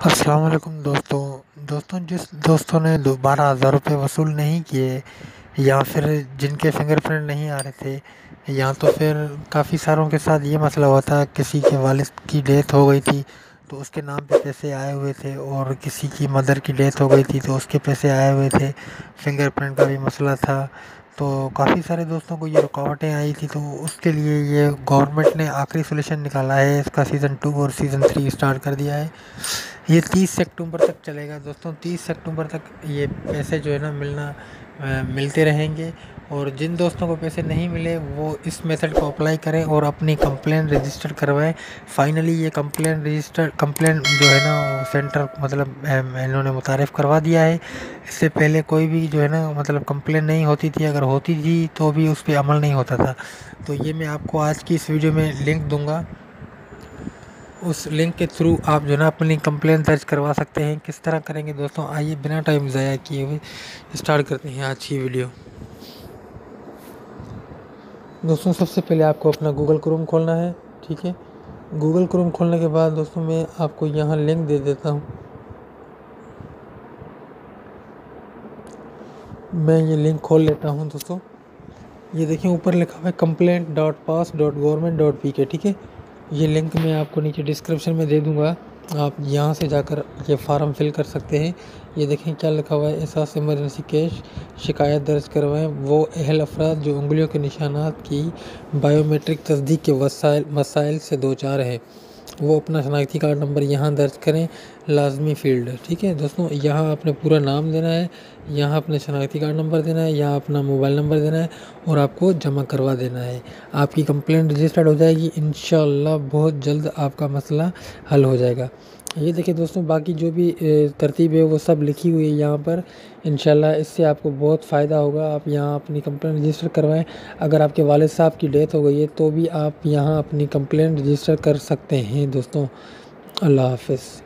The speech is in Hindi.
अस्सलाम वालेकुम दोस्तों जिस दोस्तों ने 12,000 रुपये वसूल नहीं किए या फिर जिनके फिंगरप्रिंट नहीं आ रहे थे या तो फिर काफ़ी सारों के साथ ये मसला हुआ था, किसी के वालिद की डेथ हो गई थी तो उसके नाम पे पैसे आए हुए थे और किसी की मदर की डेथ हो गई थी तो उसके पैसे आए हुए थे। फिंगरप्रिंट का भी मसला था, तो काफ़ी सारे दोस्तों को ये रुकावटें आई थी, तो उसके लिए ये गवर्नमेंट ने आखिरी सॉल्यूशन निकाला है। इसका सीज़न 2 और सीज़न 3 स्टार्ट कर दिया है। ये 30 अक्टूबर तक चलेगा दोस्तों। 30 अक्टूबर तक ये पैसे जो है ना मिलते रहेंगे। और जिन दोस्तों को पैसे नहीं मिले वो इस मेथड को अप्लाई करें और अपनी कंप्लेंट रजिस्टर करवाएं। फाइनली ये कंप्लेंट जो है ना वो सेंटर इन्होंने मुतारिफ़ करवा दिया है। इससे पहले कोई भी जो है ना कंप्लेंट नहीं होती थी, अगर होती थी तो भी उस पर अमल नहीं होता था। तो ये मैं आपको आज की इस वीडियो में लिंक दूंगा, उस लिंक के थ्रू आप जो है ना अपनी कंप्लेन दर्ज करवा सकते हैं। किस तरह करेंगे दोस्तों, आइए बिना टाइम ज़ाया किए हुए स्टार्ट करते हैं आज की वीडियो। दोस्तों सबसे पहले आपको अपना गूगल क्रोम खोलना है, ठीक है। गूगल क्रोम खोलने के बाद दोस्तों मैं आपको यहाँ लिंक दे देता हूँ। मैं ये लिंक खोल लेता हूँ दोस्तों। ये देखिए ऊपर लिखा हुआ है complaint.pass.government.pk, ठीक है। ये लिंक मैं आपको नीचे डिस्क्रिप्शन में दे दूँगा, आप यहाँ से जाकर ये फार्म फिल कर सकते हैं। ये देखें क्या लिखा हुआ है, एहसास इमरजेंसी केस शिकायत दर्ज करवाएं वो अहल अफराद जो उंगलियों के निशानात की बायोमेट्रिक तस्दीक के मसाइल से दो चार हैं, वो अपना शनाख्ती कार्ड नंबर यहाँ दर्ज करें, लाजमी फ़ील्ड, ठीक है दोस्तों। यहाँ आपने पूरा नाम देना है, यहाँ अपने शनाख्ती कार्ड नंबर देना है, यहाँ अपना मोबाइल नंबर देना है और आपको जमा करवा देना है। आपकी कंप्लेंट रजिस्टर्ड हो जाएगी, इंशाल्लाह बहुत जल्द आपका मसला हल हो जाएगा। ये देखिए दोस्तों, बाकी जो भी तरतीब है वो सब लिखी हुई है यहाँ पर। इंशाल्लाह इससे आपको बहुत फ़ायदा होगा। आप यहाँ अपनी कंप्लेंट रजिस्टर करवाएं। अगर आपके वालिद साहब की डेथ हो गई है तो भी आप यहाँ अपनी कंप्लेंट रजिस्टर कर सकते हैं दोस्तों। अल्लाह हाफ़िज़।